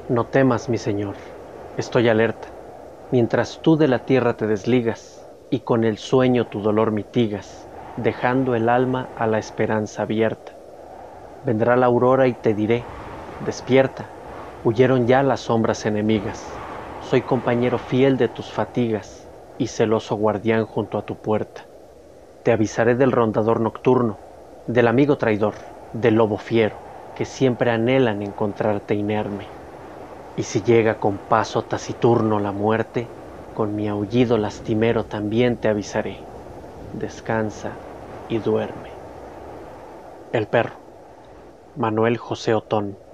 No temas, mi Señor, estoy alerta. Mientras tú de la tierra te desligas y con el sueño tu dolor mitigas, dejando el alma a la esperanza abierta. Vendrá la aurora y te diré, despierta, huyeron ya las sombras enemigas. Soy compañero fiel de tus fatigas y celoso guardián junto a tu puerta. Te avisaré del rondador nocturno, del amigo traidor, del lobo fiero, que siempre anhelan encontrarte inerme. Y si llega con paso taciturno la muerte, con mi aullido lastimero también te avisaré. Descansa y duerme. El perro, Manuel José Otón.